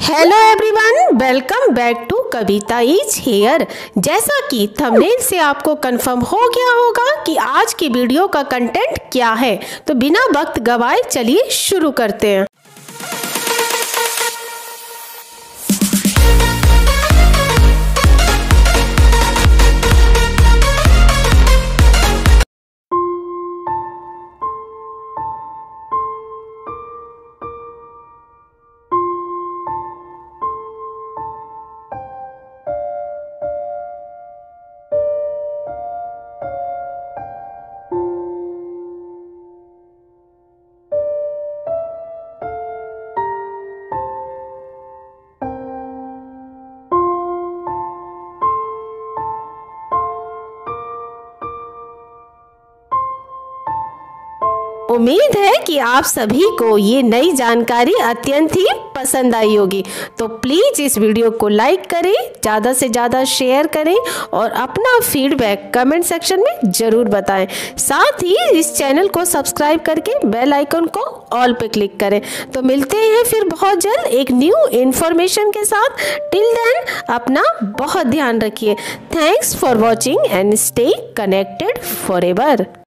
Hello everyone, welcome back to Kavita is here. जैसा कि thumbnail से आपको कंफर्म हो गया होगा कि आज की वीडियो का कंटेंट क्या है, तो बिना वक्त गवाए चलिए शुरू करते हैं। उम्मीद है कि आप सभी को ये नई जानकारी अत्यंत ही पसंद आई होगी। तो प्लीज़ इस वीडियो को लाइक करें, ज़्यादा से ज़्यादा शेयर करें और अपना फीडबैक कमेंट सेक्शन में ज़रूर बताएं। साथ ही इस चैनल को सब्सक्राइब करके बेल आइकन को ऑल पे क्लिक करें। तो मिलते हैं फिर बहुत जल्द एक न्यू इन्फॉर्मेशन के साथ। टिल देन अपना बहुत ध्यान रखिए। Thanks for watching and stay connected forever.